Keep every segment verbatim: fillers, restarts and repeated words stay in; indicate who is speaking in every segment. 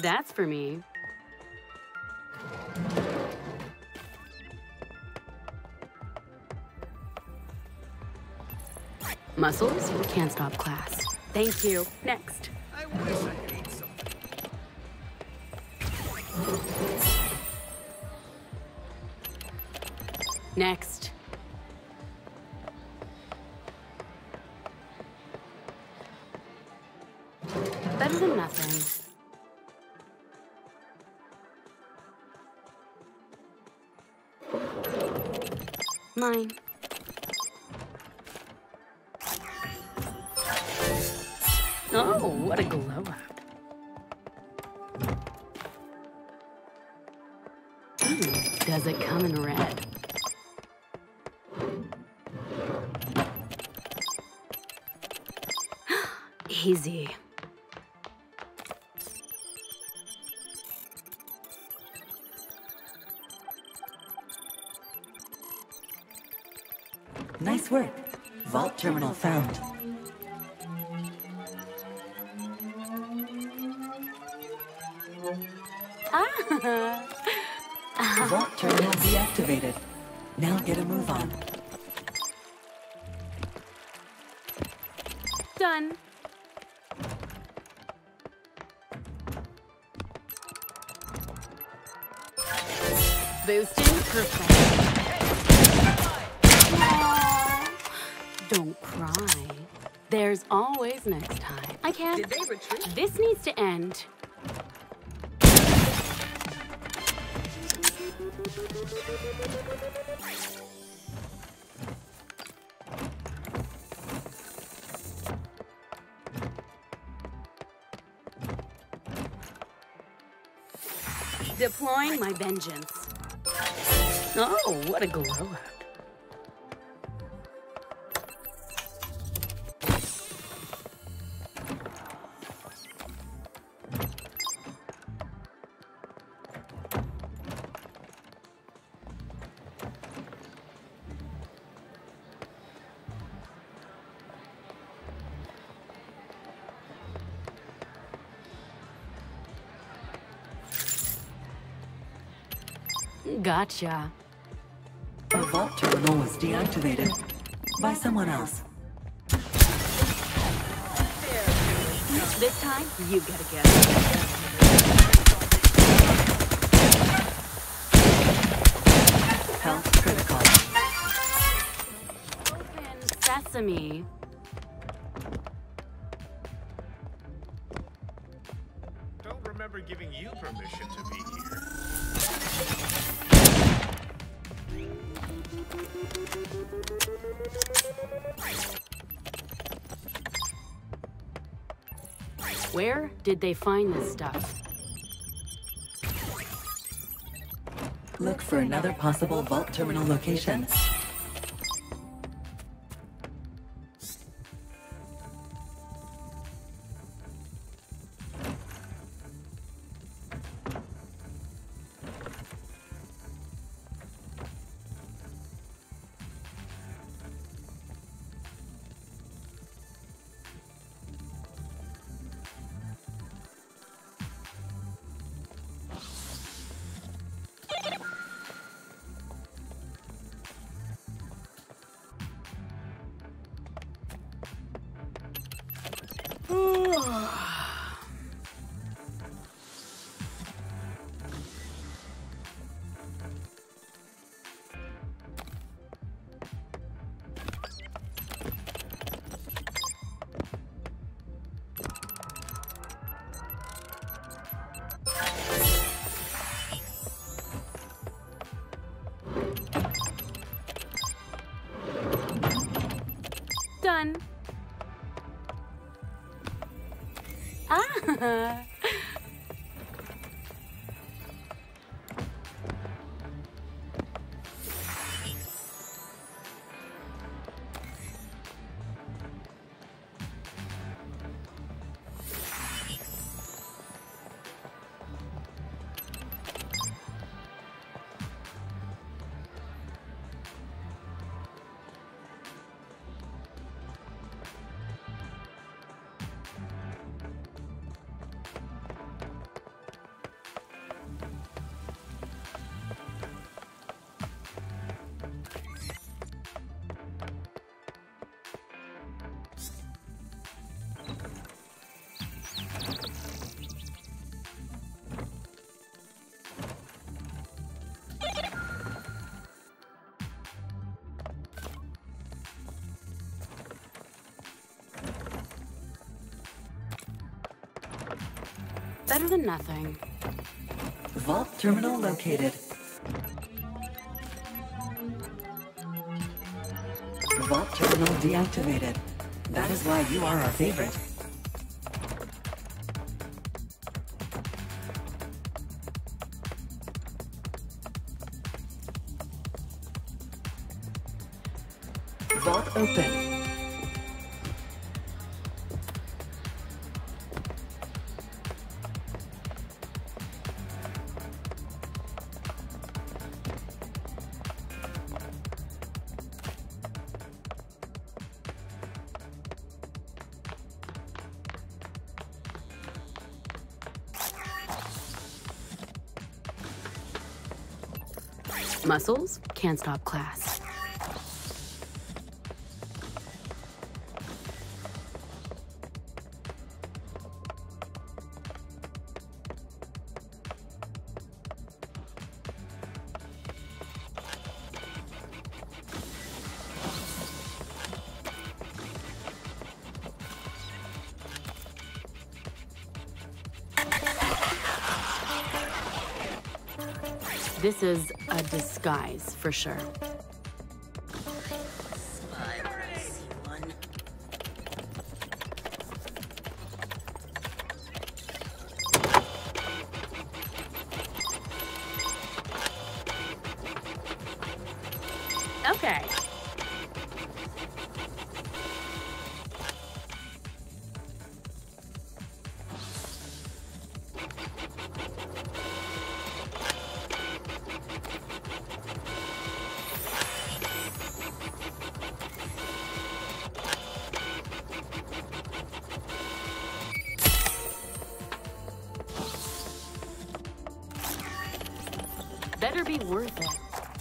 Speaker 1: That's for me. Muscles? Can't stop class. Thank you. Next.
Speaker 2: I wish I ate something.
Speaker 1: Next. Better than nothing. Mine. Oh, what a glow up. Mm, does it come in red? Easy.
Speaker 3: Nice work. Vault terminal found.
Speaker 1: Ah.
Speaker 3: Vault terminal deactivated. Now get a move on.
Speaker 1: Done. Boosting perfect. Aww. Don't cry. There's always next time. I can't.
Speaker 2: Did they retreat?
Speaker 1: This needs to end. Deploying my vengeance. Oh, what a glow up. Gotcha.
Speaker 3: A vault terminal was deactivated by someone else.
Speaker 1: This time, you get a gift.
Speaker 3: Health critical.
Speaker 1: Open sesame.
Speaker 2: Don't remember giving you permission to be here.
Speaker 1: Where did they find this stuff?
Speaker 3: Look for another possible vault terminal location.
Speaker 1: Done. Ah. Better than nothing.
Speaker 3: Vault terminal located. Vault terminal deactivated. That is why you are our favorite. Vault open.
Speaker 1: Muscles can't stop class. This is a disguise, for sure. Okay. Better be worth it.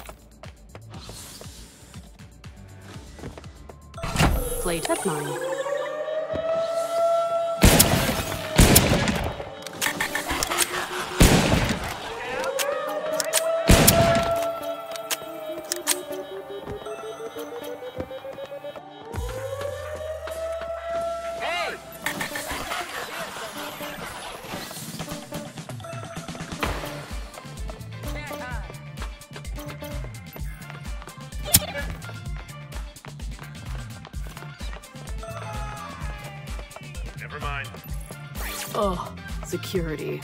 Speaker 1: Plate, that's mine.
Speaker 2: Never mind.
Speaker 1: Oh, security.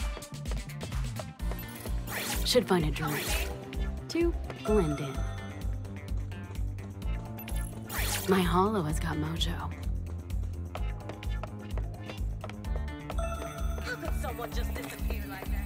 Speaker 1: Should find a drink to blend in. My hollow has got mojo.
Speaker 4: How could someone just disappear like that?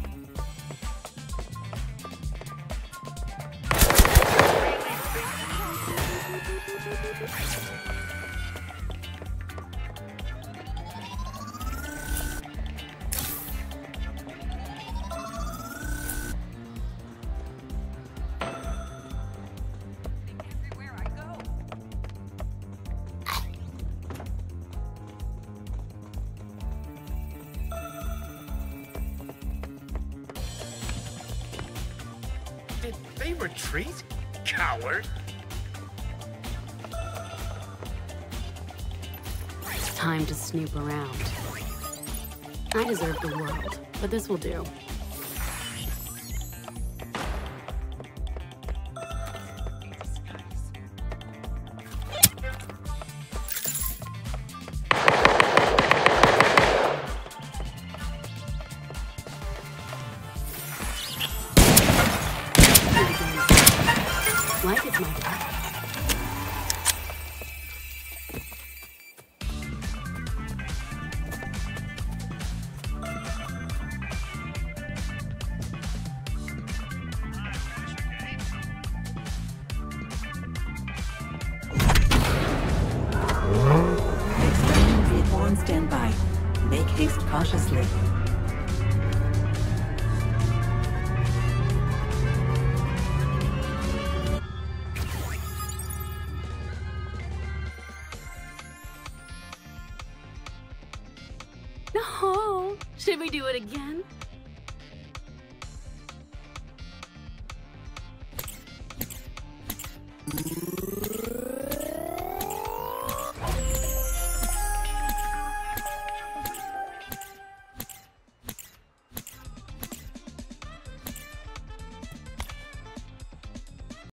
Speaker 2: Did they retreat? Coward!
Speaker 1: Time to snoop around. I deserve the world, but this will do. Like it's my fault.
Speaker 3: Extending vehicle on standby. Make haste cautiously.
Speaker 1: No! Should we do it again?